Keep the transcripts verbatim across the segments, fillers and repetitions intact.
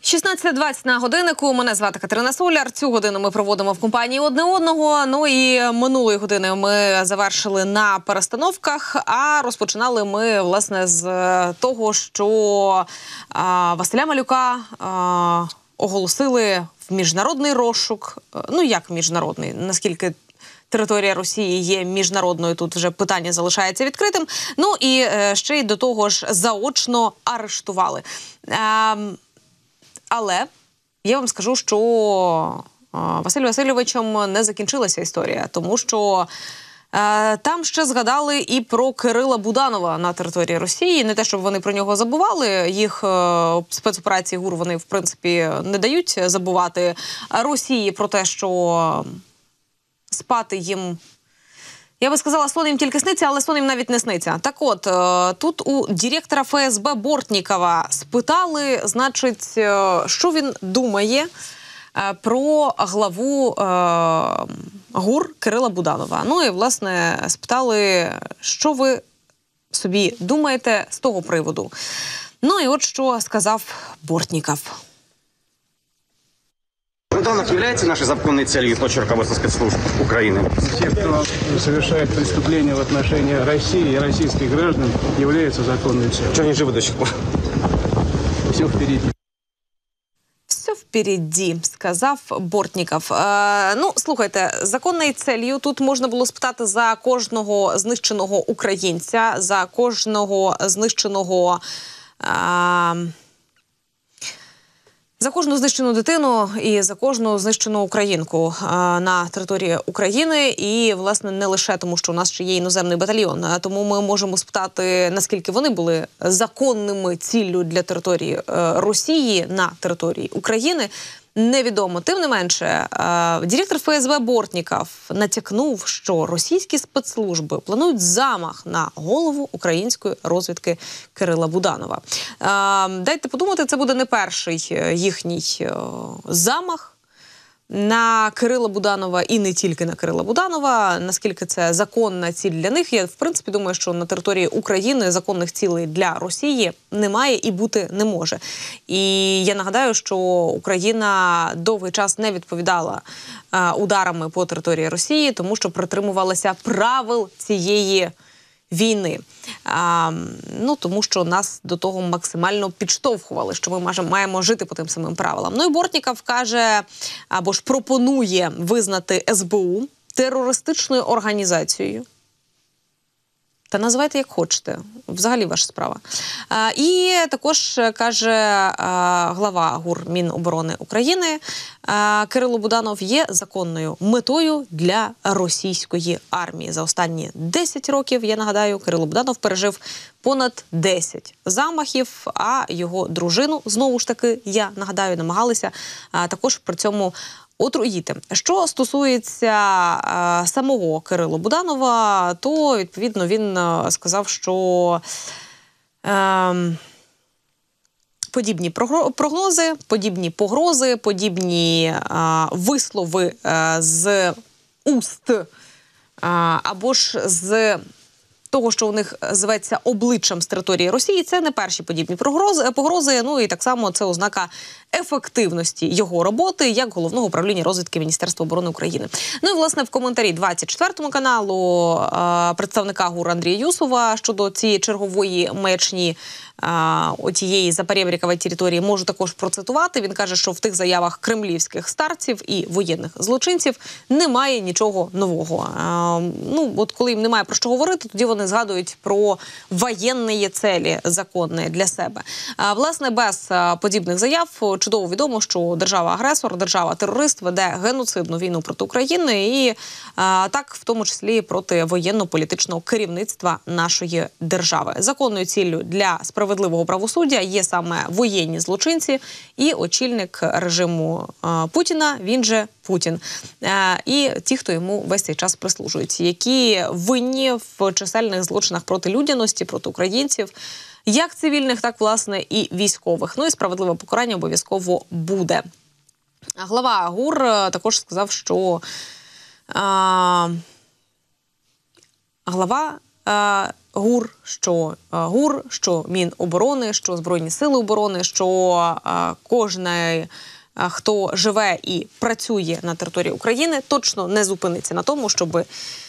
шістнадцята двадцять на годиннику. Мене звати Катерина Соляр. Цю годину ми проводимо в компанії одне одного. Ну і минулої години ми завершили на перестановках, а розпочинали ми, власне, з того, що а, Василя Малюка а, оголосили в міжнародний розшук. Ну, як міжнародний? Наскільки територія Росії є міжнародною, тут вже питання залишається відкритим. Ну і е, ще й до того ж заочно арештували. Е, але я вам скажу, що е, Василем Васильовичем не закінчилася історія, тому що е, там ще згадали і про Кирила Буданова на території Росії. Не те, щоб вони про нього забували, їх е, спецоперації ГУР вони, в принципі, не дають забувати Росії про те, що спати їм, я би сказала, сон їм тільки сниться, але сон їм навіть не сниться. Так от, тут у директора Ф С Б Бортнікова спитали, значить, що він думає про главу ГУР Кирила Буданова. Ну і, власне, спитали, що ви собі думаєте з того приводу. Ну і от що сказав Бортніков. Буданов является нашей законной целью и почерк руководства спецслужб Украины? Те, кто совершает преступления в отношении России и российских граждан, являются законной целью. Чего они живы до сих пор? Все впереди. Все впереді, сказав Бортніков. Е, ну, слухайте, законною целью тут можна було спитати за кожного знищеного українця, за кожного знищеного... Е, За кожну знищену дитину і за кожну знищену українку а, на території України. І, власне, не лише тому, що у нас ще є іноземний батальйон. А тому ми можемо спитати, наскільки вони були законними ціллю для території е, Росії на території України. Невідомо. Тим не менше, директор Ф С Б Бортніков натякнув, що російські спецслужби планують замах на голову української розвідки Кирила Буданова. Дайте подумати, це буде не перший їхній замах на Кирила Буданова і не тільки на Кирила Буданова. Наскільки це законна ціль для них? Я, в принципі, думаю, що на території України законних цілей для Росії немає і бути не може. І я нагадаю, що Україна довгий час не відповідала е, ударами по території Росії, тому що притримувалася правил цієї війни. А, ну, тому що нас до того максимально підштовхували, що ми маємо жити по тим самим правилам. Ну і Бортніков каже, або ж пропонує визнати С Б У терористичною організацією. Та називайте як хочете. Взагалі ваша справа. А, і також каже а, глава ГУР Міноборони України, а, Кирило Буданов є законною метою для російської армії. За останні десять років, я нагадаю, Кирило Буданов пережив понад десять замахів, а його дружину, знову ж таки, я нагадаю, намагалися а, також при цьому отруїти. Що стосується а, самого Кирила Буданова, то, відповідно, він а, сказав, що а, подібні прогнози, подібні погрози, подібні а, вислови а, з уст а, або ж з того, що у них зветься обличчям з території Росії, це не перші подібні погрози, погрози. Ну і так само це ознака ефективності його роботи як Головного управління розвідки Міністерства оборони України. Ну і, власне, в коментарі двадцять четвертому каналу е, представника ГУР Андрія Юсова щодо цієї чергової маячні тієї запорєбрікової території можу також процитувати. Він каже, що в тих заявах кремлівських старців і воєнних злочинців немає нічого нового. А, ну, от коли їм немає про що говорити, тоді вони згадують про воєнні цілі законні для себе. А, власне, без подібних заяв чудово відомо, що держава-агресор, держава-терорист веде геноцидну війну проти України і а, так, в тому числі, проти воєнно-політичного керівництва нашої держави. Законною ціллю для справедливості справедливого правосуддя є саме воєнні злочинці і очільник режиму е, Путіна, він же Путін. Е, і ті, хто йому весь цей час прислужують, які винні в чисельних злочинах проти людяності, проти українців, як цивільних, так, власне, і військових. Ну і справедливе покарання обов'язково буде. Глава ГУР також сказав, що е, глава е, ГУР, що е, ГУР, що Міноборони, що Збройні сили оборони, що е, кожний, е, хто живе і працює на території України, точно не зупиниться на тому, щоб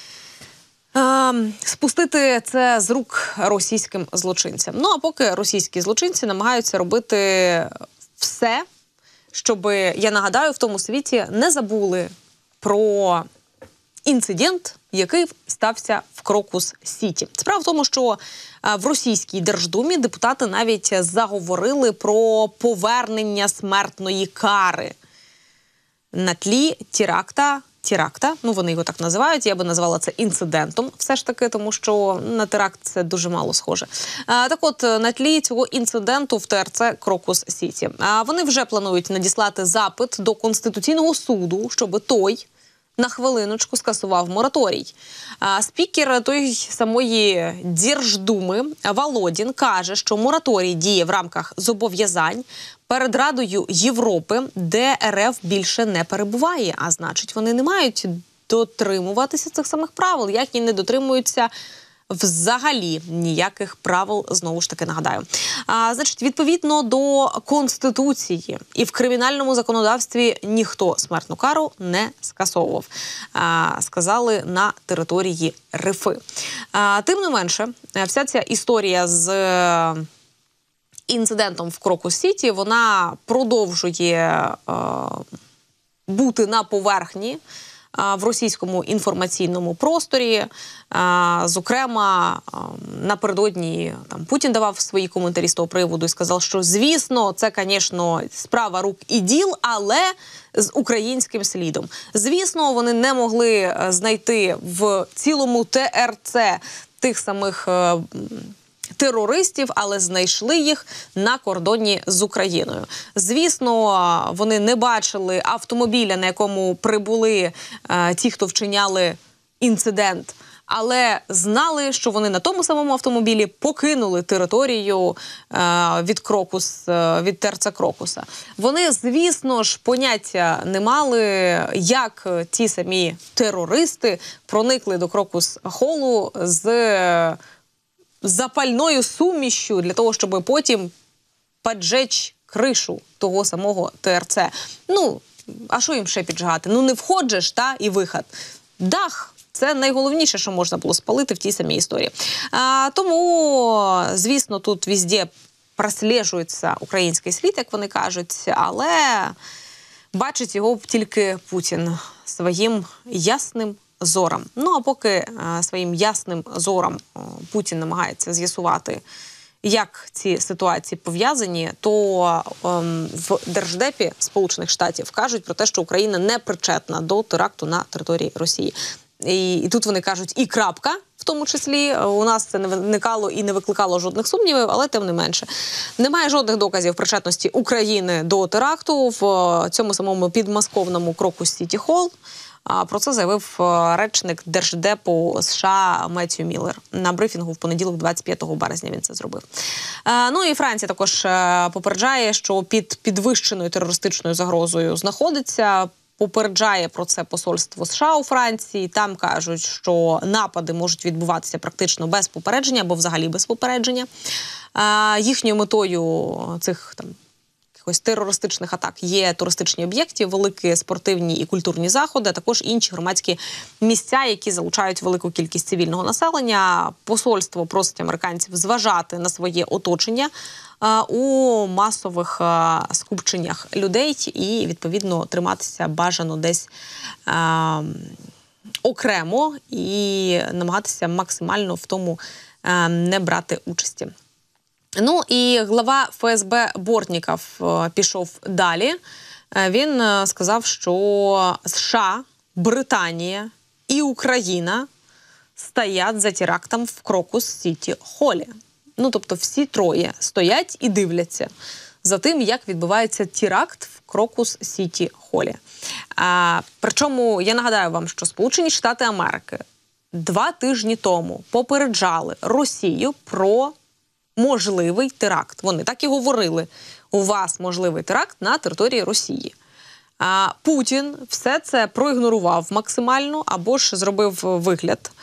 спустити це з рук російським злочинцям. Ну, а поки російські злочинці намагаються робити все, щоб, я нагадаю, в тому світі не забули про інцидент, який стався в Крокус-Сіті. Справа в тому, що в російській Держдумі депутати навіть заговорили про повернення смертної кари на тлі теракта, теракта, ну вони його так називають, я би назвала це інцидентом все ж таки, тому що на теракт це дуже мало схоже. А, так от, на тлі цього інциденту в ТРЦ Крокус-Сіті. А вони вже планують надіслати запит до Конституційного суду, щоб той на хвилиночку скасував мораторій. А, спікер тої самої Держдуми Володін каже, що мораторій діє в рамках зобов'язань перед Радою Європи, де РФ більше не перебуває. А значить, вони не мають дотримуватися цих самих правил, як і не дотримуються взагалі ніяких правил, знову ж таки нагадаю. А, значить, відповідно до Конституції і в кримінальному законодавстві ніхто смертну кару не скасовував, а, сказали на території РФ. А, тим не менше, вся ця історія з інцидентом в Крокус-Сіті, вона продовжує е, бути на поверхні е, в російському інформаційному просторі. Е, зокрема, е, напередодні там, Путін давав свої коментарі з того приводу і сказав, що, звісно, це, звісно, справа рук і діл, але з українським слідом. Звісно, вони не могли знайти в цілому ТРЦ тих самих е, терористів, але знайшли їх на кордоні з Україною. Звісно, вони не бачили автомобіля, на якому прибули е, ті, хто вчиняли інцидент, але знали, що вони на тому самому автомобілі покинули територію е, від Крокус, е, від ТРЦ Крокуса. Вони, звісно ж, поняття не мали, як ті самі терористи проникли до Крокус-холу з е, запальною сумішю для того, щоб потім поджечь кришу того самого ТРЦ. Ну, а що їм ще піджигати? Ну, не вход же ж, та, і вихід. Дах – це найголовніше, що можна було спалити в тій самій історії. А, тому, звісно, тут везде прослежується український слід, як вони кажуть, але бачить його тільки Путін своїм ясним зором. Ну, а поки а, своїм ясним зором а, Путін намагається з'ясувати, як ці ситуації пов'язані, то ем, в Держдепі Сполучених Штатів кажуть про те, що Україна не причетна до теракту на території Росії. І, і тут вони кажуть і крапка, в тому числі. У нас це не виникало і не викликало жодних сумнівів, але тим не менше. Немає жодних доказів причетності України до теракту в цьому самому підмосковному Крокус-Сіті Холл. Про це заявив речник Держдепу США Меттью Міллер. На брифінгу в понеділок, двадцять п'ятого березня, він це зробив. Ну і Франція також попереджає, що під підвищеною терористичною загрозою знаходиться. Попереджає про це посольство США у Франції. Там кажуть, що напади можуть відбуватися практично без попередження або взагалі без попередження. Їхньою метою цих там якихось терористичних атак є туристичні об'єкти, великі спортивні і культурні заходи, а також інші громадські місця, які залучають велику кількість цивільного населення. Посольство просить американців зважати на своє оточення а, у масових а, скупченнях людей і, відповідно, триматися бажано десь а, окремо і намагатися максимально в тому а, не брати участі. Ну і глава ФСБ Бортніков пішов далі. Він сказав, що США, Британія і Україна стоять за терактом в Крокус-Сіті Холі. Ну, тобто всі троє стоять і дивляться за тим, як відбувається теракт в Крокус-Сіті Холі. А, причому я нагадаю вам, що Сполучені Штати Америки два тижні тому попереджали Росію про можливий теракт. Вони так і говорили. У вас можливий теракт на території Росії. А Путін все це проігнорував максимально або ж зробив вигляд,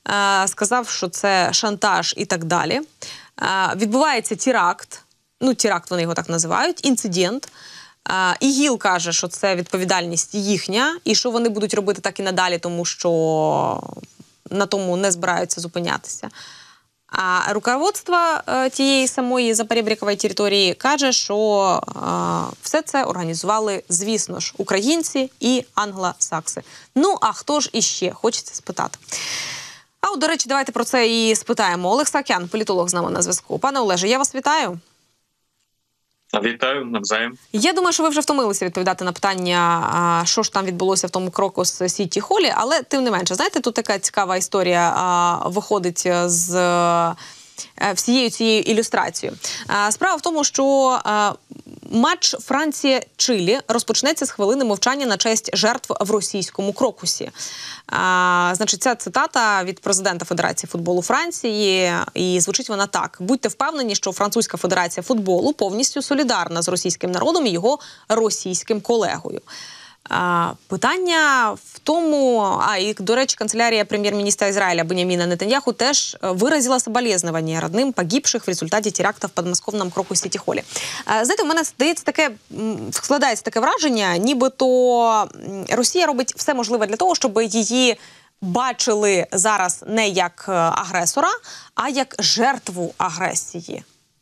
сказав, що це шантаж і так далі. Відбувається теракт, ну теракт вони його так називають, інцидент. ІГІЛ каже, що це відповідальність їхня, і що вони будуть робити так і надалі, тому що на тому не збираються зупинятися. А руководство тієї самої запорєбрікової території каже, що все це організували, звісно ж, українці і англосакси. Ну, а хто ж іще? Хочеться спитати. А от, до речі, давайте про це і спитаємо. Олег Саакян, політолог з нами на зв'язку. Пане Олеже, я вас вітаю. Вітаю, навзаєм. Я думаю, що ви вже втомилися відповідати на питання, що ж там відбулося в тому Крокус Сіті Холі, але тим не менше, знаєте, тут така цікава історія виходить з всією цією ілюстрацією. Справа в тому, що матч Франція-Чилі розпочнеться з хвилини мовчання на честь жертв в російському Крокусі. А, значить, ця цитата від президента Федерації футболу Франції, і звучить вона так. «Будьте впевнені, що Французька Федерація футболу повністю солідарна з російським народом і його російським колегою». А, питання в тому, а і, до речі, канцелярія прем'єр-міністра Ізраїля Беняміна Нетаньяху теж виразила соболезнования родным погибших в результаті теракта в подмосковному Крокус Сіті Холі. А, знаєте, у мене здається таке, складається таке враження, нібито Росія робить все можливе для того, щоб її бачили зараз не як агресора, а як жертву агресії.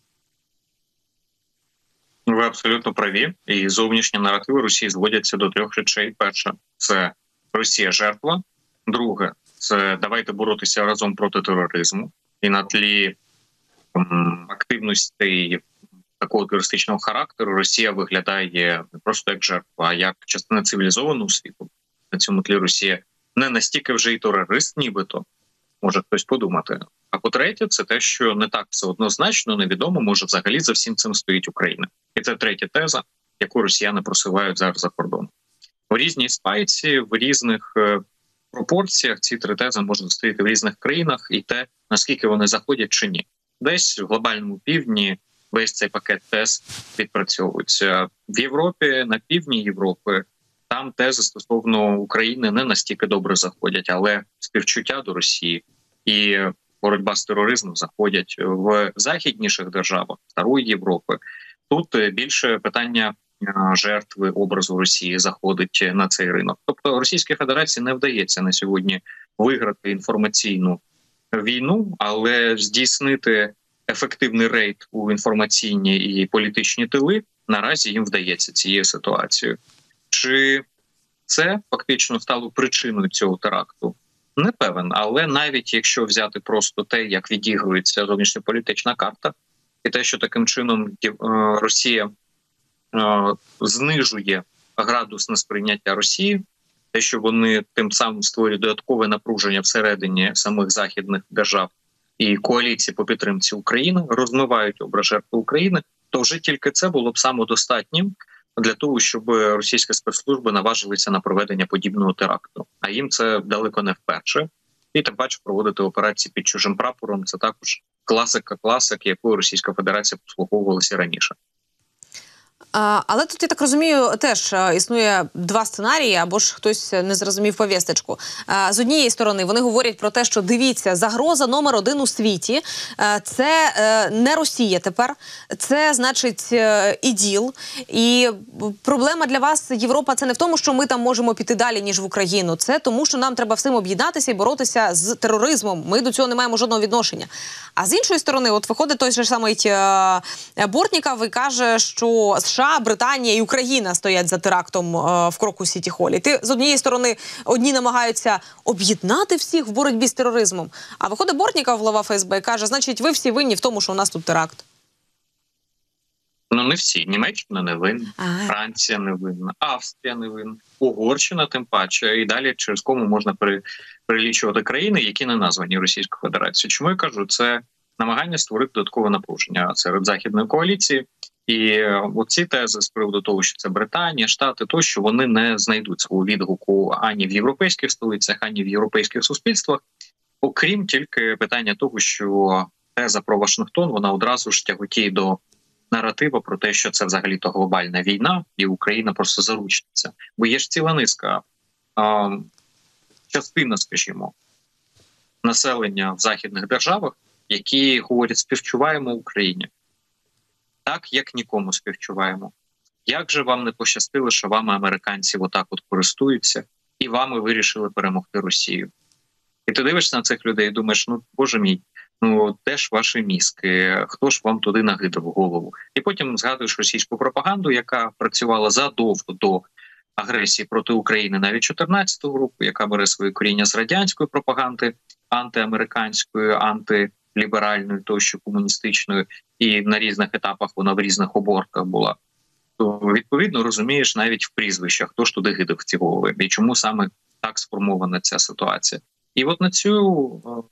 Ви абсолютно праві. І зовнішні наративи Росії зводяться до трьох речей. Перше – це Росія жертва. Друге – це давайте боротися разом проти тероризму. І на тлі м, активності такого терористичного характеру Росія виглядає не просто як жертва, а як частина цивілізованого світу. На цьому тлі Росія не настільки вже і терорист, нібито, може хтось подумати. А по-третє, це те, що не так все однозначно, невідомо, може взагалі за всім цим стоїть Україна. І це третя теза, яку росіяни просувають зараз за кордоном. У різній спайці, в різних е, пропорціях ці три тези можуть стояти в різних країнах, і те, наскільки вони заходять чи ні. Десь в глобальному півдні весь цей пакет тез відпрацьовується. В Європі, на півдні Європи, там тези стосовно України не настільки добре заходять, але співчуття до Росії і боротьба з тероризмом заходять. В західніших державах Старої Європи тут більше питання жертви образу Росії заходить на цей ринок. Тобто Російській Федерації не вдається на сьогодні виграти інформаційну війну, але здійснити ефективний рейд у інформаційні і політичні тили наразі їм вдається цією ситуацією. Чи це фактично стало причиною цього теракту? Не певен, але навіть якщо взяти просто те, як відігрується зовнішньополітична карта, і те, що таким чином Росія знижує градус несприйняття Росії, те, що вони тим самим створюють додаткове напруження всередині самих західних держав і коаліції по підтримці України, розмивають образ жертви України, то вже тільки це було б самодостатнім для того, щоб російські спецслужби наважилися на проведення подібного теракту. А їм це далеко не вперше. І тим паче проводити операції під чужим прапором – це також класика класик, якою Російська Федерація послуговувалася раніше. Але тут, я так розумію, теж існує два сценарії, або ж хтось не зрозумів повісточку. З однієї сторони, вони говорять про те, що дивіться, загроза номер один у світі – це не Росія тепер, це, значить, ІДІЛ. І проблема для вас, Європа, це не в тому, що ми там можемо піти далі, ніж в Україну. Це тому, що нам треба всім об'єднатися і боротися з тероризмом. Ми до цього не маємо жодного відношення. А з іншої сторони, от виходить той же самий Бортніков і каже, що США, Британія і Україна стоять за терактом е, в Крокус Сіті Холі. Ти, з однієї сторони, одні намагаються об'єднати всіх в боротьбі з тероризмом, а виходить Бортніков, глава ФСБ, і каже, значить, ви всі винні в тому, що у нас тут теракт. Ну, не всі. Німеччина не винна, ага. Франція не винна, Австрія не винна, Угорщина тим паче. І далі через кому можна при, перелічувати країни, які не названі Російською Федерацією. Чому я кажу? Це намагання створити додаткове напруження серед західної коаліції. І оці тези з приводу того, що це Британія, Штати, то, що вони не знайдуть свого відгуку ані в європейських столицях, ані в європейських суспільствах, окрім тільки питання того, що теза про Вашингтон, вона одразу ж тяготіє до наратива про те, що це взагалі-то глобальна війна, і Україна просто заручниця. Бо є ж ціла низка, а, частина, скажімо, населення в західних державах, які говорять співчуваємо Україні. Так, як нікому співчуваємо. Як же вам не пощастило, що вами американці отак от користуються, і вами вирішили перемогти Росію? І ти дивишся на цих людей і думаєш, ну, боже мій, ну, де ж ваші мізки, хто ж вам туди нагидав голову? І потім згадуєш російську пропаганду, яка працювала задовго до агресії проти України, навіть чотирнадцятого року, яка бере свої коріння з радянської пропаганди, антиамериканської, антиліберальної, тощо комуністичної, і на різних етапах вона в різних оборках була. То, відповідно, розумієш навіть в прізвищах, хто ж туди гидав ці голови, і чому саме так сформована ця ситуація. І от на цю,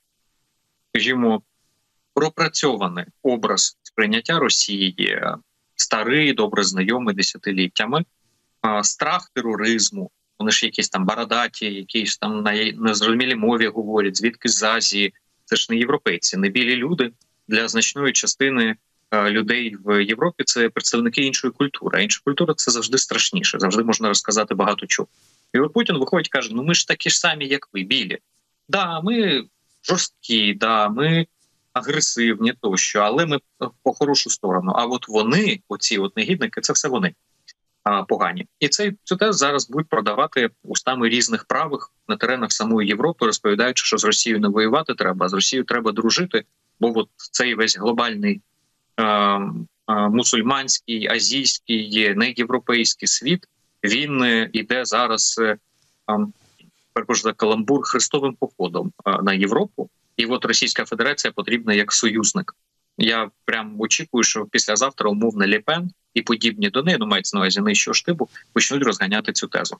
скажімо, пропрацьований образ сприйняття Росії, старий, добре знайомий десятиліттями, страх тероризму, вони ж якісь там бородаті, якісь там на незрозумілій мові говорять, звідки з Азії, це ж не європейці, не білі люди. Для значної частини людей в Європі це представники іншої культури, а інша культура – це завжди страшніше, завжди можна розказати багато чого. І от Путін виходить і каже, ну ми ж такі ж самі, як ви, білі. Да, ми жорсткі, да, ми агресивні тощо, але ми по хорошу сторону. А от вони, оці от негідники, це все вони а, погані. І цей цю тез зараз будуть продавати устами різних правих на теренах самої Європи, розповідаючи, що з Росією не воювати треба, а з Росією треба дружити, бо от цей весь глобальний а, а, мусульманський, азійський, неєвропейський світ, він іде зараз а, також за каламбур хрестовим походом на Європу, і от Російська Федерація потрібна як союзник. Я прям очікую, що післязавтра умовно Ле Пен і подібні до неї, ну мається на увазі нижчого штибу, почнуть розганяти цю тезу.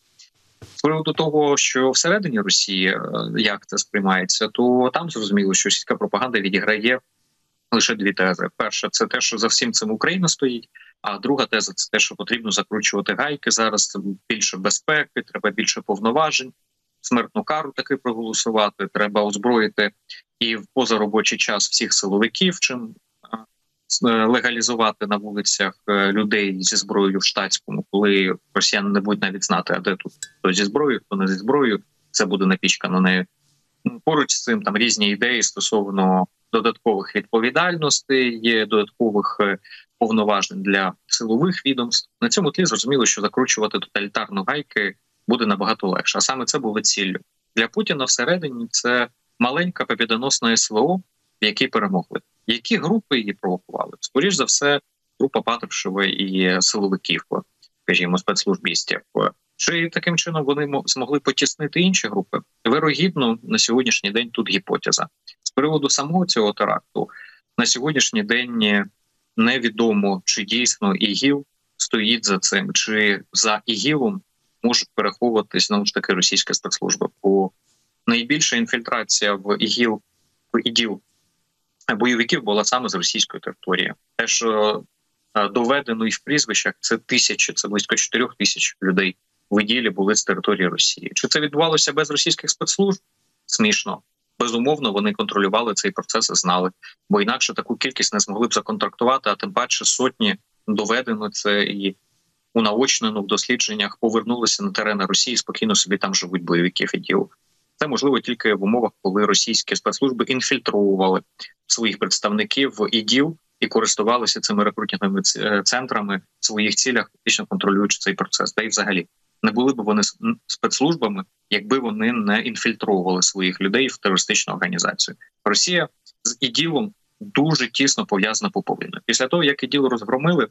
З приводу того, що всередині Росії як це сприймається, то там зрозуміло, що російська пропаганда відіграє лише дві тези. Перша – це те, що за всім цим Україна стоїть, а друга теза – це те, що потрібно закручувати гайки зараз, більше безпеки, треба більше повноважень, смертну кару таки проголосувати, треба озброїти і в позаробочий час всіх силовиків, чим легалізувати на вулицях людей зі зброєю в штатському, коли росіяни не будуть навіть знати, а де тут хто зі зброєю, хто не зі зброєю, це буде напічкано нею. Поруч з цим там різні ідеї стосовно додаткових відповідальностей, є додаткових повноважень для силових відомств. На цьому тлі зрозуміло, що закручувати тоталітарну гайки буде набагато легше. А саме це було ціллю. Для Путіна всередині це маленька побєдоносна СВО, в якій перемогли. Які групи її провокували? Скоріш за все, група Патрушева і силовиків, скажімо, спецслужбістів. Чи таким чином вони змогли потіснити інші групи? Вирогідно, на сьогоднішній день тут гіпотеза. З приводу самого цього теракту, на сьогоднішній день невідомо, чи дійсно ІГІЛ стоїть за цим, чи за ІГІЛом можуть переховуватись, знову ж таки, російська спецслужба. Бо найбільша інфільтрація в ІГІЛ, в ІДІЛ бойовиків була саме з російської території. Те, що доведено і в прізвищах, це тисячі, це близько чотирьох тисяч людей в ІДІЛі були з території Росії. Чи це відбувалося без російських спецслужб? Смішно. Безумовно, вони контролювали цей процес і знали. Бо інакше таку кількість не змогли б законтрактувати, а тим паче сотні доведено це і унаочнено в дослідженнях повернулися на терени Росії, спокійно собі там живуть бойовиків ІДІЛ. Це можливо тільки в умовах, коли російські спецслужби інфільтровували своїх представників в ІДІЛ і користувалися цими рекрутинговими центрами в своїх цілях, фактично контролюючи цей процес. Та й взагалі не були б вони спецслужбами, якби вони не інфільтровували своїх людей в терористичну організацію. Росія з ІДІЛом дуже тісно пов'язана поповільно. Після того, як ІДІЛ розгромили,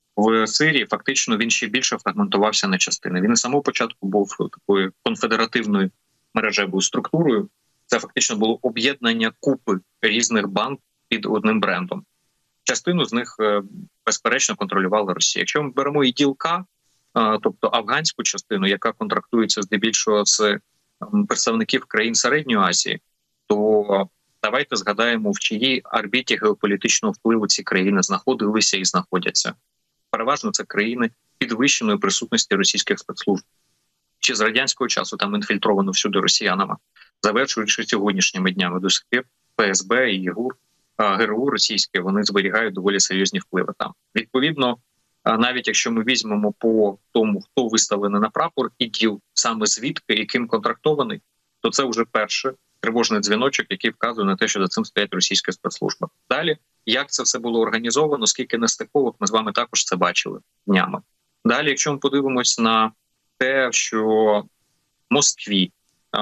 в Сирії фактично він ще більше фрагментувався на частини. Він з самого початку був такою конфедеративною мережевою структурою. Це фактично було об'єднання купи різних банд під одним брендом. Частину з них, безперечно, контролювала Росія. Якщо ми беремо ІДІЛ-К, тобто афганську частину, яка контрактується здебільшого з представників країн Середньої Азії, то давайте згадаємо, в чиїй орбіті геополітичного впливу ці країни знаходилися і знаходяться. Переважно це країни підвищеної присутності російських спецслужб. Ще з радянського часу там інфільтровано всюди росіянами, завершуючи сьогоднішніми днями до сих пір ФСБ і ГУР, ГРУ російське, вони зберігають доволі серйозні впливи там. Відповідно, навіть якщо ми візьмемо по тому, хто виставлений на прапор ІДІЛ, саме звідки і ким контрактований, то це вже перше тривожний дзвіночок, який вказує на те, що за цим стоять російські спецслужби. Далі, як це все було організовано, скільки нестиковок, ми з вами також це бачили днями. Далі, якщо ми подивимось на те, що в Москві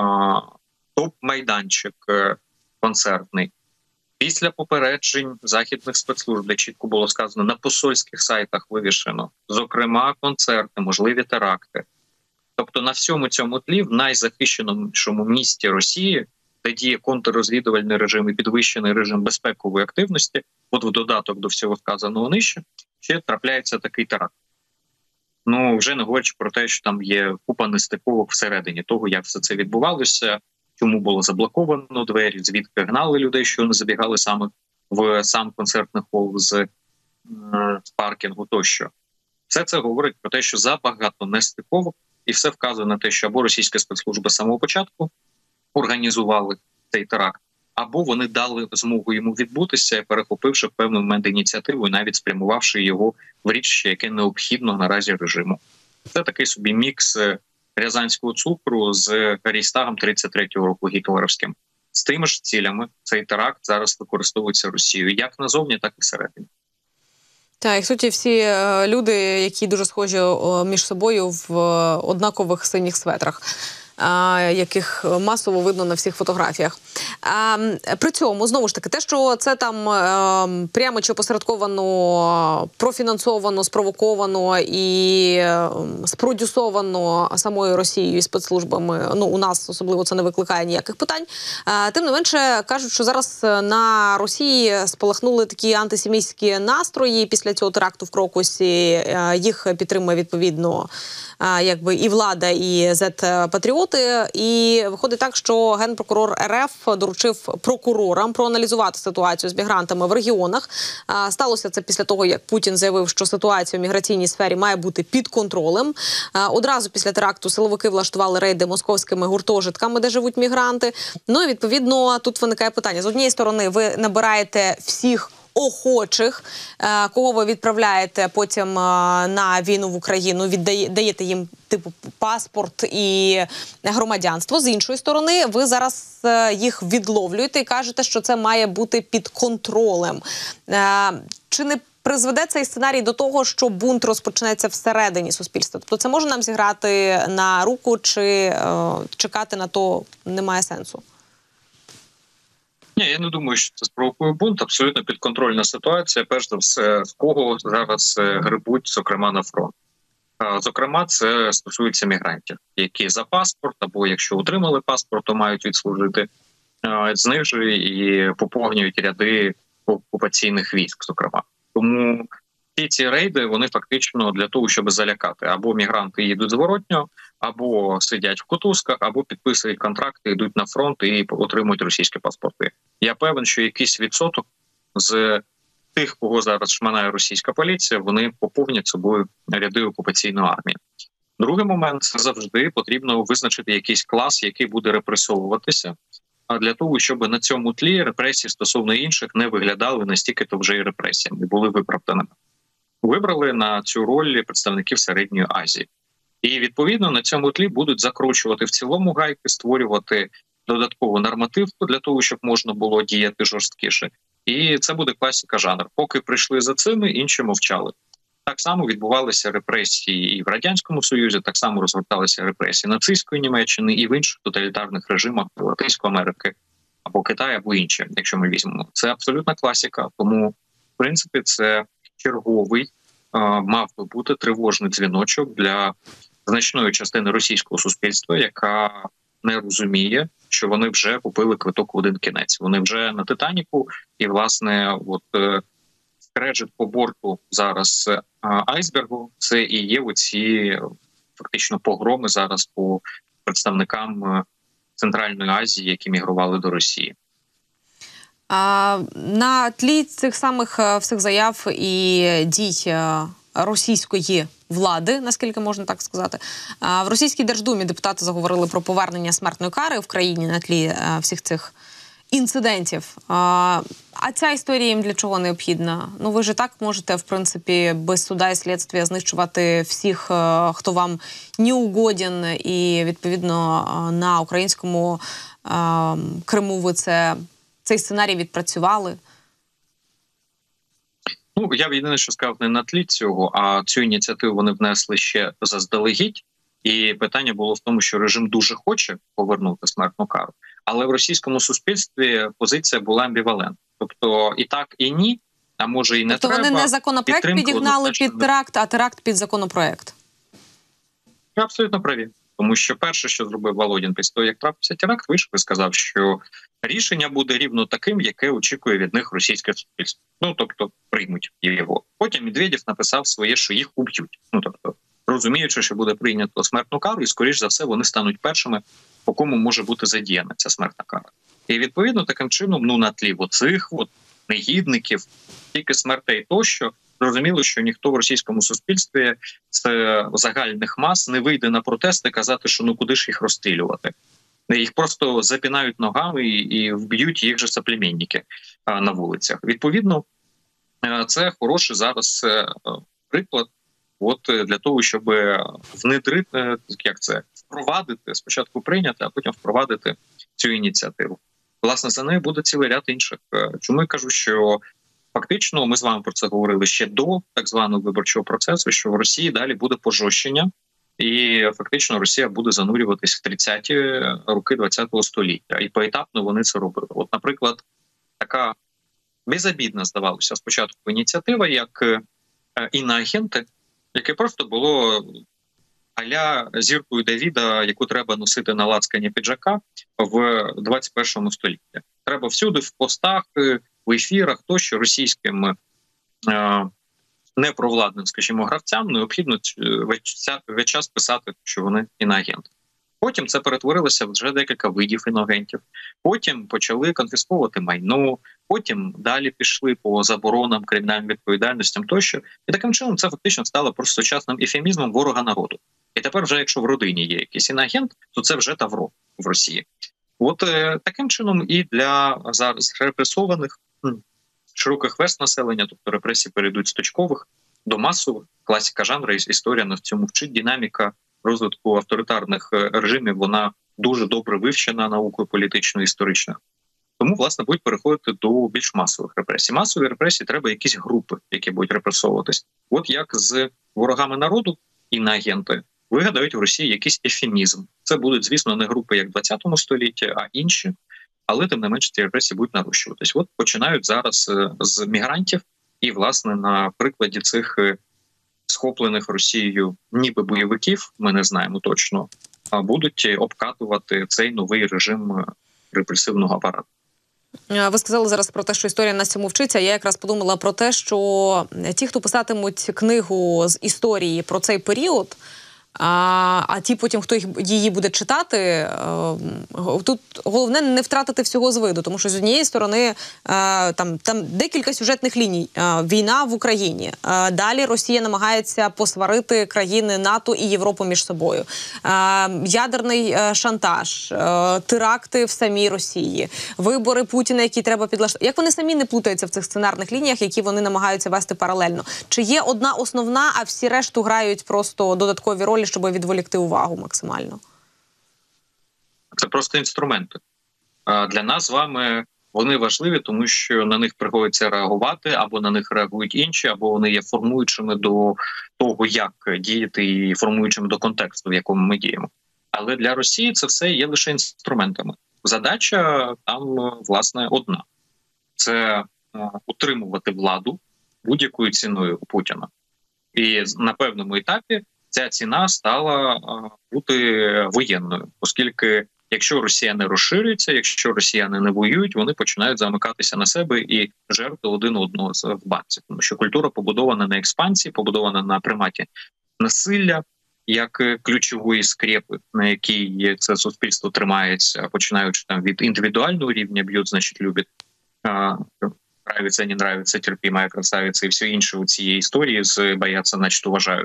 топ-майданчик концертний, після попереджень західних спецслужб, де чітко було сказано, на посольських сайтах вивішено, зокрема, концерти, можливі теракти. Тобто на всьому цьому тлі, в найзахищенішому місті Росії, де діє контррозвідувальний режим і підвищений режим безпекової активності, от в додаток до всього сказаного нижче, ще трапляється такий теракт. Ну, вже не говорячи про те, що там є купа нестиковок всередині того, як все це відбувалося, чому було заблоковано двері, звідки гнали людей, що не забігали саме в сам концертний хол з е, паркінгу тощо. Все це говорить про те, що забагато нестиковок, і все вказує на те, що або російські спецслужби з самого початку організували цей теракт, або вони дали змогу йому відбутися, перехопивши в певний момент ініціативу і навіть спрямувавши його в річище, яке необхідно наразі режиму. Це такий собі мікс рязанського цукру з Рейхстагом тридцять третього року гітлерівським. З тими ж цілями цей теракт зараз використовується Росією як назовні, так і всередині. Так, і, суті, всі люди, які дуже схожі між собою в однакових синіх светрах, яких масово видно на всіх фотографіях. При цьому, знову ж таки, те, що це там прямо чи опосередковано, профінансовано, спровоковано і спродюсовано самою Росією і спецслужбами, ну, у нас особливо це не викликає ніяких питань. Тим не менше, кажуть, що зараз на Росії спалахнули такі антисемітські настрої після цього теракту в Крокусі. Їх підтримує, відповідно, якби і влада, і зет-патріоти. І виходить так, що генпрокурор РФ доручив прокурорам проаналізувати ситуацію з мігрантами в регіонах. Сталося це після того, як Путін заявив, що ситуація в міграційній сфері має бути під контролем. Одразу після теракту силовики влаштували рейди московськими гуртожитками, де живуть мігранти. Ну і, відповідно, тут виникає питання. З однієї сторони, ви набираєте всіх охочих, кого ви відправляєте потім на війну в Україну, віддаєте їм типу паспорт і громадянство. З іншої сторони, ви зараз їх відловлюєте і кажете, що це має бути під контролем. Чи не призведе цей сценарій до того, що бунт розпочнеться всередині суспільства? Тобто це може нам зіграти на руку, чи чекати на то немає сенсу? Ні, я не думаю, що це спровокує бунт. Абсолютно підконтрольна ситуація. Перш за все, з кого зараз грибуть, зокрема, на фронт. Зокрема, це стосується мігрантів, які за паспорт, або якщо отримали паспорт, то мають відслужити, з них же і поповнюють ряди окупаційних військ, зокрема. Тому всі ці рейди, вони фактично для того, щоб залякати. Або мігранти їдуть зворотньо, або сидять в кутузках, або підписують контракти, йдуть на фронт і отримують російські паспорти. Я певен, що якийсь відсоток з тих, кого зараз шманає російська поліція, вони поповнять собою ряди окупаційної армії. Другий момент – це завжди потрібно визначити якийсь клас, який буде репресовуватися, а для того, щоб на цьому тлі репресії стосовно інших не виглядали настільки то вже і репресіями, були виправданими. Вибрали на цю роль представників Середньої Азії. І, відповідно, на цьому тлі будуть закручувати в цілому гайки, створювати додаткову нормативку для того, щоб можна було діяти жорсткіше. І це буде класика жанр. Поки прийшли за цими, інші мовчали. Так само відбувалися репресії і в Радянському Союзі, так само розгорталися репресії нацистської Німеччини і в інших тоталітарних режимах Латинської Америки, або Китаю, або інші, якщо ми візьмемо. Це абсолютна класика, тому, в принципі, це черговий е, мав би бути тривожний дзвіночок для значної частини російського суспільства, яка не розуміє, що вони вже купили квиток в один кінець. Вони вже на Титаніку, і, власне, от е, скрежет по борту зараз е, айсбергу, це і є оці фактично погроми зараз по представникам е, Центральної Азії, які мігрували до Росії. А, на тлі цих самих всіх заяв і дій російської влади, наскільки можна так сказати, в Російській Держдумі депутати заговорили про повернення смертної кари в країні на тлі всіх цих інцидентів. А, а ця історія їм для чого необхідна? Ну ви ж і так можете, в принципі, без суда і слідства знищувати всіх, хто вам не угоден, і, відповідно, на українському а, Криму ви це, цей сценарій відпрацювали. Ну, я б єдине, що сказав, не на тлі цього, а цю ініціативу вони внесли ще заздалегідь. І питання було в тому, що режим дуже хоче повернути смертну кару, але в російському суспільстві позиція була амбівалентна. Тобто і так, і ні, а може і не тобто треба. Тобто вони не законопроект підігнали під теракт, а теракт під законопроект? Ви абсолютно праві. Тому що перше, що зробив Володін після того, як трапився теракт, вийшов і сказав, що рішення буде рівно таким, яке очікує від них російське суспільство. Ну, тобто, приймуть його. Потім Медведєв написав своє, що їх уб'ють. Ну, тобто, розуміючи, що буде прийнято смертну кару, і, скоріш за все, вони стануть першими, по кому може бути задіяна ця смертна кара. І, відповідно, таким чином, ну, на тлі оцих от негідників, тільки смертей тощо, зрозуміло, що ніхто в російському суспільстві з загальних мас не вийде на протести казати, що ну куди ж їх розстрілювати. Їх просто запінають ногами і, і вб'ють їх же соплеменники а, на вулицях. Відповідно, це хороший зараз приклад от, для того, щоб внедрити, як це, впровадити, спочатку прийняти, а потім впровадити цю ініціативу. Власне, за нею буде цілий ряд інших. Чому я кажу, що фактично, ми з вами про це говорили ще до так званого виборчого процесу, що в Росії далі буде пожорщення, і фактично Росія буде занурюватись в тридцяті роки ХХ століття. І поетапно вони це робили. От, наприклад, така безобідна, здавалося, спочатку ініціатива, як іноагенти, яке просто було а-ля зіркою Давіда, яку треба носити на лацкані піджака в двадцять першому столітті. Треба всюди, в постах, в ефірах, тощо російським е, непровладним, скажімо, гравцям необхідно весь час писати, що вони іноагенти. Потім це перетворилося в вже декілька видів іноагентів. Потім почали конфісковувати майно, потім далі пішли по заборонам, кримінальним відповідальностям тощо. І таким чином це фактично стало просто сучасним ефемізмом ворога народу. І тепер вже, якщо в родині є якийсь іноагент, то це вже Тавро в Росії. От е, таким чином і для зараз репресованих широких верст населення, тобто репресії перейдуть з точкових до масових, класика жанру, історія нас в цьому вчить, динаміка розвитку авторитарних режимів, вона дуже добре вивчена наукою політичною, історичною. Тому, власне, будуть переходити до більш масових репресій. Масові репресії треба якісь групи, які будуть репресовуватись. От як з ворогами народу і на агенти вигадають в Росії якийсь ефемізм. Це будуть, звісно, не групи, як в ХХ столітті, а інші. Але, тим не менше, ці репресії будуть нарощуватись. От починають зараз з мігрантів і, власне, на прикладі цих схоплених Росією ніби бойовиків, ми не знаємо точно, будуть обкатувати цей новий режим репресивного апарату. Ви сказали зараз про те, що історія нас цьому вчиться. Я якраз подумала про те, що ті, хто писатимуть книгу з історії про цей період, А, а ті потім, хто їх, її буде читати, е, тут головне не втратити всього з виду, тому що з однієї сторони е, там, там декілька сюжетних ліній. Е, війна в Україні. Е, далі Росія намагається посварити країни НАТО і Європу між собою. Е, ядерний е, шантаж, е, теракти в самій Росії, вибори Путіна, які треба підлаштувати. Як вони самі не плутаються в цих сценарних лініях, які вони намагаються вести паралельно? Чи є одна основна, а всі решту грають просто додаткові ролі, щоб відволікти увагу максимально? Це просто інструменти. Для нас з вами вони важливі, тому що на них приходиться реагувати, або на них реагують інші, або вони є формуючими до того, як діяти, і формуючими до контексту, в якому ми діємо. Але для Росії це все є лише інструментами. Задача там, власне, одна. Це утримувати владу будь-якою ціною у Путіна. І на певному етапі ця ціна стала бути воєнною, оскільки якщо Росія не розширюється, якщо росіяни не воюють, вони починають замикатися на себе і жерти один одного в банці. Тому що культура побудована на експансії, побудована на приматі насилля, як ключової скрепи, на якій це суспільство тримається, починаючи там від індивідуального рівня, б'ють, значить, любить, нравиться, не нравиться, терпі, моя красавиця, і все інше у цієї історії з бояться, значить, уважають.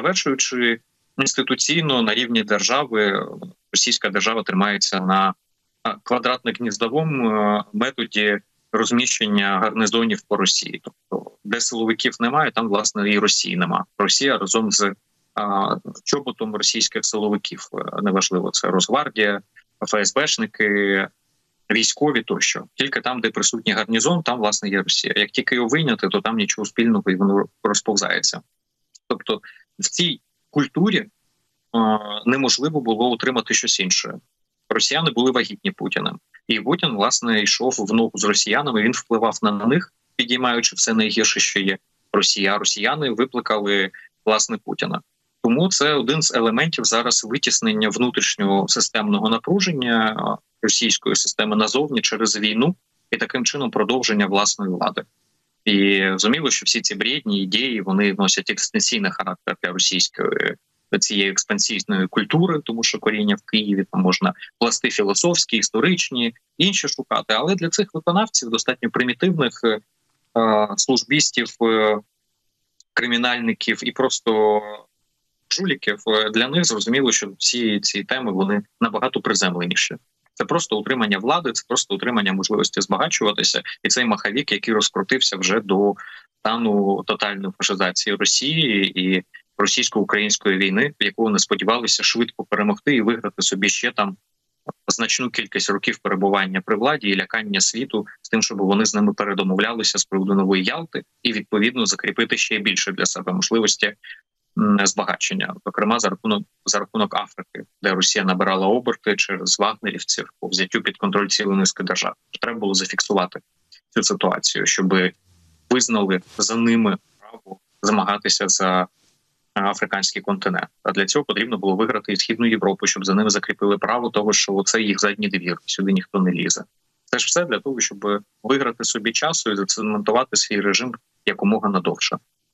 Завершуючи інституційно на рівні держави, російська держава тримається на квадратно-гніздовому методі розміщення гарнизонів по Росії. Тобто, де силовиків немає, там, власне, і Росії немає. Росія разом з а, чоботом російських силовиків. Неважливо, це Росгвардія, ФСБшники, військові тощо. Тільки там, де присутній гарнізон, там, власне, є Росія. Як тільки його вийняти, то там нічого спільного і воно розповзається. Тобто, в цій культурі а, неможливо було утримати щось інше. Росіяни були вагітні Путіним. І Путін, власне, йшов в ногу з росіянами, він впливав на них, підіймаючи все найгірше, що є Росія. Росіяни викликали, власне, Путіна. Тому це один з елементів зараз витіснення внутрішнього системного напруження російської системи назовні через війну і таким чином продовження власної влади. І зрозуміло, що всі ці бредні ідеї, вони носять екстенсійний характер для російської цієї експансійної культури, тому що коріння в Києві, там можна пласти філософські, історичні, інші шукати. Але для цих виконавців, достатньо примітивних е, службістів, е, кримінальників і просто жуліків, е, для них зрозуміло, що всі ці теми, вони набагато приземленіші. Це просто утримання влади, це просто утримання можливості збагачуватися. І цей маховік, який розкрутився вже до стану тотальної фашизації Росії і російсько-української війни, в яку вони сподівалися швидко перемогти і виграти собі ще там значну кількість років перебування при владі і лякання світу з тим, щоб вони з ними передомовлялися з приводу нової Ялти і, відповідно, закріпити ще більше для себе можливості збагачення, зокрема за рахунок за рахунок Африки, де Росія набирала оберти через вагнерівців по взяттю під контроль цілої низки держав. Треба було зафіксувати цю ситуацію, щоб визнали за ними право змагатися за африканський континент. А для цього потрібно було виграти і Східну Європу, щоб за ними закріпили право того, що це їх задній двір, сюди ніхто не лізе. Це ж все для того, щоб виграти собі часу і зацементувати свій режим якомога надовше.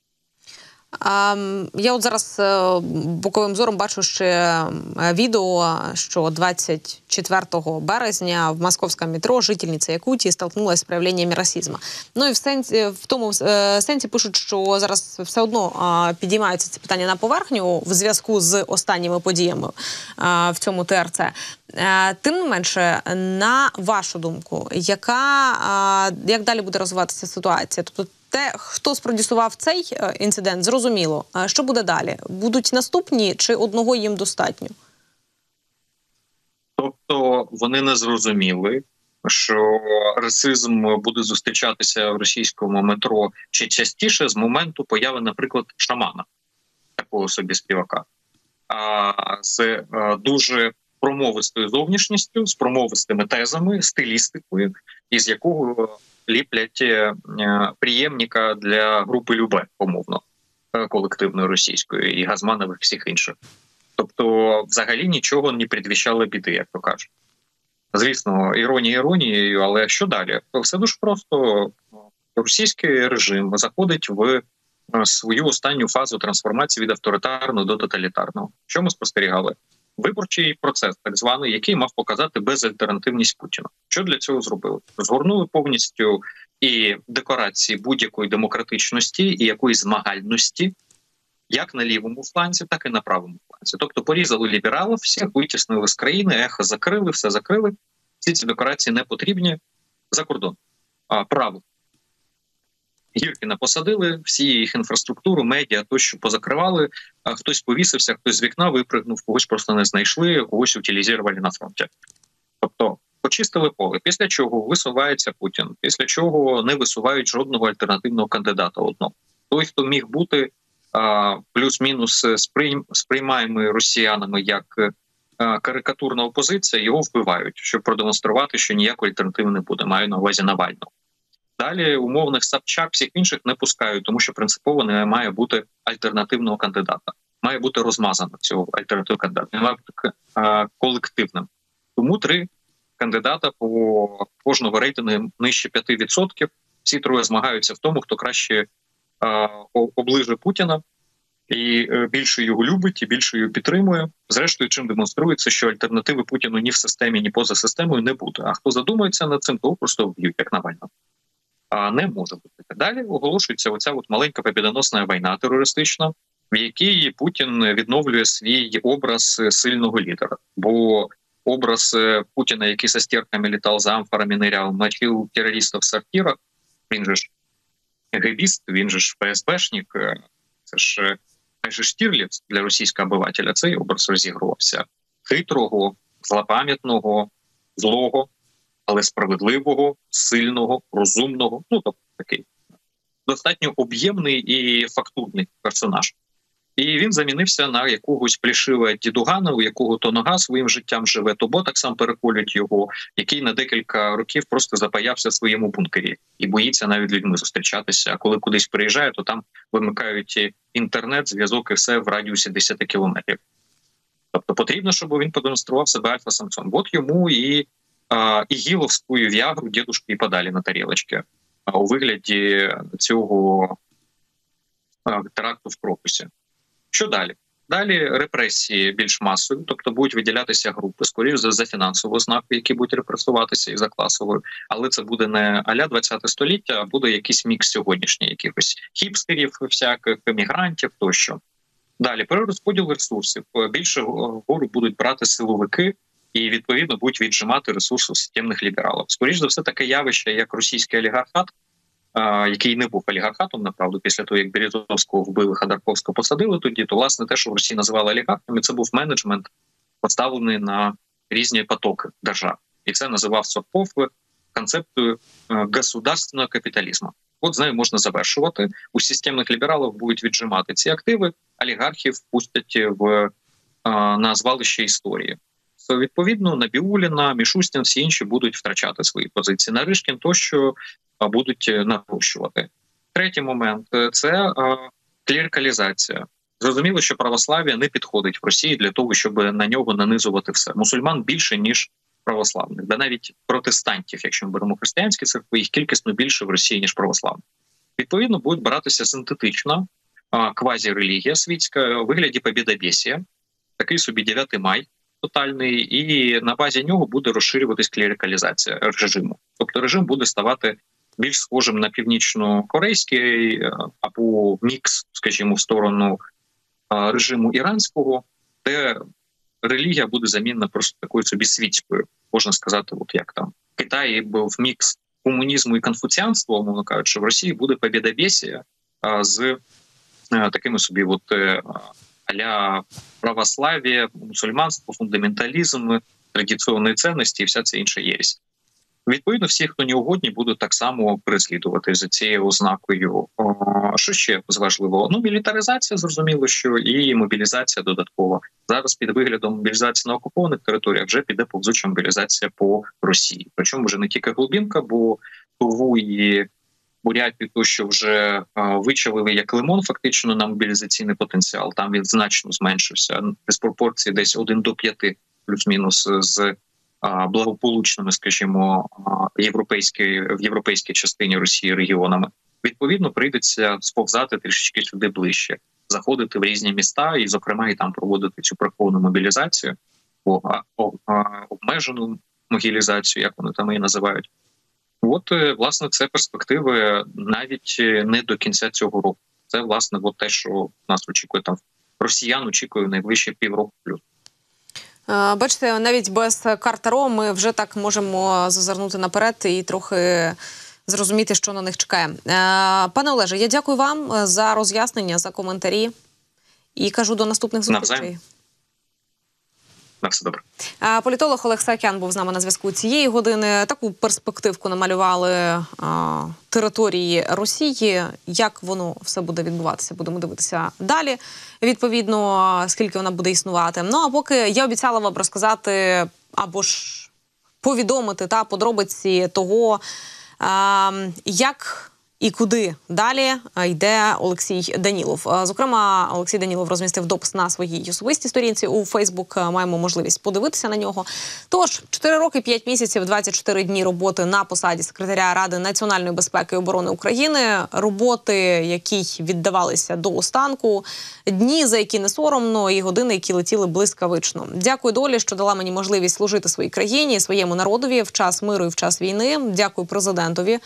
А, я от зараз боковим зором бачу ще відео, що двадцять четвертого березня в московському метро жительниця Якутії столкнулася з проявленнями расизму. Ну і в сенсі, в тому сенсі пишуть, що зараз все одно а, підіймаються ці питання на поверхню в зв'язку з останніми подіями а, в цьому Т Р Це. А, тим не менше, на вашу думку, яка, а, як далі буде розвиватися ситуація? Тобто те, хто спродюсував цей інцидент, зрозуміло. А що буде далі? Будуть наступні чи одного їм достатньо? Тобто вони не зрозуміли, що расизм буде зустрічатися в російському метро ще частіше з моменту появи, наприклад, шамана, такого собі співака, а з дуже промовистою зовнішністю, з промовистими тезами, стилістикою, із якого ліплять приємника для групи Любе, умовно, колективної російської, і Газманових, всіх інших. Тобто, взагалі нічого не предвіщало біди, як то кажуть. Звісно, іронія іронією, але що далі? Все дуже просто. Російський режим заходить в свою останню фазу трансформації від авторитарного до тоталітарного. Що ми спостерігали? Виборчий процес, так званий, який мав показати безальтернативність Путіна. Що для цього зробили? Згорнули повністю і декорації будь-якої демократичності і якоїсь змагальності, як на лівому фланзі, так і на правому фланзі. Тобто порізали лібералів, всіх витіснили з країни, ехо закрили, все закрили. Всі ці декорації не потрібні за кордон. А право. Гіркіна посадили, всі їх інфраструктуру, медіа тощо позакривали, а хтось повісився, хтось з вікна випригнув, когось просто не знайшли, когось утилізували на фронті. Тобто почистили поле, після чого висувається Путін, після чого не висувають жодного альтернативного кандидата одного. Той, хто міг бути а, плюс-мінус сприйм, сприймаємий росіянами як а, карикатурна опозиція, його вбивають, щоб продемонструвати, що ніякої альтернативи не буде, маю на увазі Навального. Далі умовних Собчак, всіх інших не пускають, тому що принципово не має бути альтернативного кандидата. Має бути розмазано цього альтернативного кандидата, не має бути а, колективним. Тому три кандидата по кожного рейтингу нижче п'ять відсотків. Всі троє змагаються в тому, хто краще а, оближує Путіна і а, більше його любить, і більше його підтримує. Зрештою, чим демонструється, що альтернативи Путіну ні в системі, ні поза системою не буде. А хто задумається над цим, того просто вб'ють, як Навального. А не може бути. Далі оголошується оця от маленька побєдоносна війна терористична, в якій Путін відновлює свій образ сильного лідера. Бо образ Путіна, який со стерками літав, за амфорами ниряв, мочив терористів в сортирах. Він же ж ГБіст, він же ж ФСБшник. Це ж майже Штірліц для російського обивателя. Цей образ розігрувався. Хитрого, злопам'ятного, злого, але справедливого, сильного, розумного. Ну, тобто такий достатньо об'ємний і фактурний персонаж. І він замінився на якогось плішивого дідугана, у якого то нога своїм життям живе, то боток сам переколють його, який на декілька років просто запаявся в своєму бункері і боїться навіть людьми зустрічатися. А коли кудись приїжджає, то там вимикають інтернет, зв'язок і все в радіусі десять кілометрів. Тобто потрібно, щоб він продемонстрував себе альфа-самцом. От йому і а, ігіловську в'ягру дідушки і подалі на тарілочки а, у вигляді цього а, теракту в Крокусі. Що далі? Далі репресії більш масові, тобто будуть виділятися групи, скоріш за, за фінансову ознаку, які будуть репресуватися, і за класовою. Але це буде не а-ля двадцяте століття, а буде якийсь мікс сьогоднішній, якихось хіпстерів, всяких, емігрантів тощо. Далі перерозподіл ресурсів. Більше гору будуть брати силовики і, відповідно, будуть віджимати ресурси у системних лібералів. Скоріш за все, таке явище, як російський олігархат, який не був олігархатом, направду, після того, як Березовського вбили, Ходорковського посадили тоді, то, власне, те, що в Росії називали олігархами, це був менеджмент, поставлений на різні потоки держав. І це називав Сорпов концептою государственного капіталізму. От з нею можна завершувати. У системних лібералів будуть віджимати ці активи, олігархів пустять в, на звалище історії. Відповідно, Набіуліна, Мішустін, всі інші будуть втрачати свої позиції. Наришкін тощо будуть нарощувати. Третій момент – це клерикалізація. Зрозуміло, що православ'я не підходить в Росії для того, щоб на нього нанизувати все. Мусульман більше, ніж православних. Да навіть протестантів, якщо ми беремо християнські церкви, їх кількісно більше в Росії, ніж православних. Відповідно, буде братися синтетична квазірелігія світська у вигляді побєдобєсія, такий собі дев'ятий май тотальний, і на базі нього буде розширюватись клерикалізація режиму. Тобто режим буде ставати більш схожим на північно-корейський або мікс, скажімо, в сторону режиму іранського, де релігія буде замінена просто такою собі світською. Можна сказати, от як там в Китаї був мікс комунізму і конфуціанства, умовно кажучи, в Росії буде побєдобєсія з такими собі от а-ля православ'я, мусульманство, фундаменталізм, традиційні цінності і вся ця інша єресь. Відповідно, всі, хто неугодні, будуть так само переслідувати за цією ознакою. Що ще з важливого? Ну, мілітаризація, зрозуміло, що і мобілізація додаткова. Зараз під виглядом мобілізації на окупованих територіях вже піде повзуча мобілізація по Росії. Причому вже не тільки глибинка, бо Туву і Бурятію, то, що вже вичавили як лимон фактично на мобілізаційний потенціал. Там він значно зменшився. Диспропорції десь один до п'яти плюс-мінус з благополучними, скажімо, європейській, в європейській частині Росії регіонами. Відповідно, прийдеться сповзати трішечки сюди ближче, заходити в різні міста і, зокрема, і там проводити цю приховану мобілізацію, обмежену мобілізацію, як вони там її називають. От, власне, це перспективи навіть не до кінця цього року. Це, власне, от те, що нас очікує там. Росіян очікує найближче півроку плюс. Бачите, навіть без карт Таро ми вже так можемо зазирнути наперед і трохи зрозуміти, що на них чекає. Пане Олеже, я дякую вам за роз'яснення, за коментарі і кажу до наступних зустрічей. На все добре. Політолог Олег Саакян був з нами на зв'язку цієї години. Таку перспективку намалювали а, території Росії. Як воно все буде відбуватися, будемо дивитися далі. Відповідно, скільки вона буде існувати. Ну, а поки я обіцяла вам розказати або ж повідомити та подробиці того, а, як і куди далі йде Олексій Данілов. Зокрема, Олексій Данілов розмістив допис на своїй особистій сторінці у Фейсбук. Маємо можливість подивитися на нього. Тож, чотири роки, п'ять місяців, двадцять чотири дні роботи на посаді секретаря Ради національної безпеки і оборони України. Роботи, які віддавалися до останку. Дні, за які не соромно, і години, які летіли блискавично. Дякую долі, що дала мені можливість служити своїй країні, своєму народові в час миру і в час війни. Дякую президентові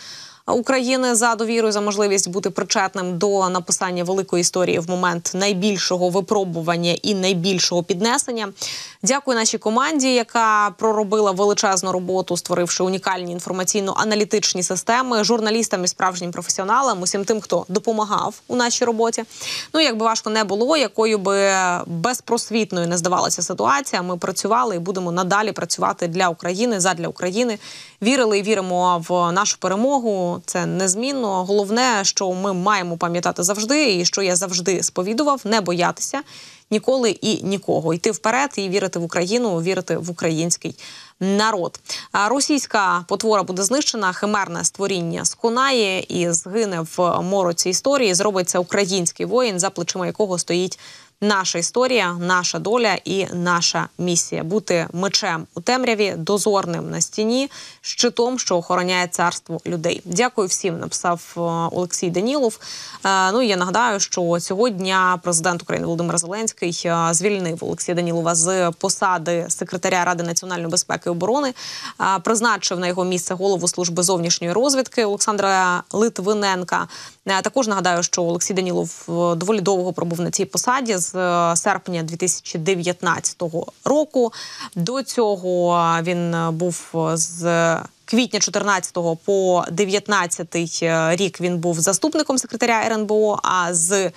України за довіру, за можливість бути причетним до написання великої історії в момент найбільшого випробування і найбільшого піднесення. Дякую нашій команді, яка проробила величезну роботу, створивши унікальні інформаційно-аналітичні системи, журналістам і справжнім професіоналам, усім тим, хто допомагав у нашій роботі. Ну, якби важко не було, якою би безпросвітною не здавалася ситуація, ми працювали і будемо надалі працювати для України, задля України. Вірили і віримо в нашу перемогу. Це незмінно. Головне, що ми маємо пам'ятати завжди, і що я завжди сповідував, не боятися ніколи і нікого. Йти вперед і вірити в Україну, вірити в український народ. А російська потвора буде знищена, химерне створіння сконає і згине в мороці історії. Зробить це український воїн, за плечима якого стоїть наша історія, наша доля і наша місія. Бути мечем у темряві, дозорним на стіні, щитом, що охороняє царство людей. Дякую всім, написав Олексій Данілов. Ну і я нагадаю, що цього дня президент України Володимир Зеленський звільнив Олексія Данілова з посади секретаря Ради національної безпеки і оборони, призначив на його місце голову служби зовнішньої розвідки Олександра Литвиненка. Також нагадаю, що Олексій Данілов доволі довго пробув на цій посаді з серпня дві тисячі дев'ятнадцятого року. До цього він був з квітня чотирнадцятого по дев'ятнадцятий рік він був заступником секретаря ер ен бе о, а з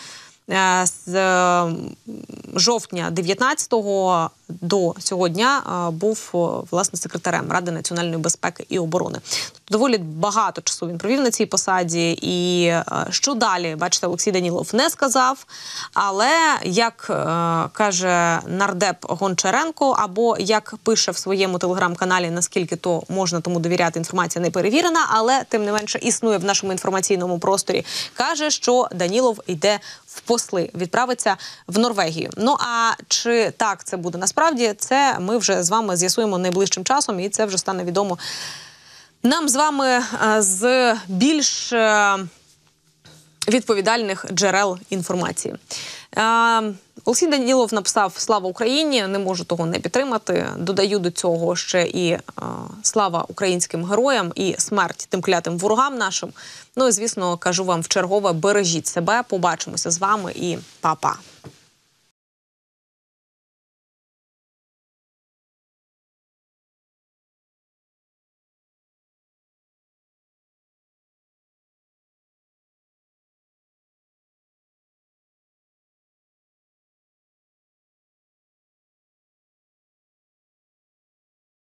з жовтня дев'ятнадцятого до цього дня був, власне, секретарем Ради національної безпеки і оборони. Тобто доволі багато часу він провів на цій посаді. І що далі, бачите, Олексій Данілов не сказав. Але, як каже нардеп Гончаренко, або як пише в своєму телеграм-каналі, наскільки то можна тому довіряти, інформація не перевірена, але, тим не менше, існує в нашому інформаційному просторі, каже, що Данілов йде в посли, відправиться в Норвегію. Ну, а чи так це буде насправді, це ми вже з вами з'ясуємо найближчим часом, і це вже стане відомо нам з вами з більш відповідальних джерел інформації. Олексій Данілов написав «Слава Україні», не можу того не підтримати. Додаю до цього ще і е, слава українським героям і смерть тим клятим ворогам нашим. Ну і, звісно, кажу вам вчергове, бережіть себе, побачимося з вами і па-па.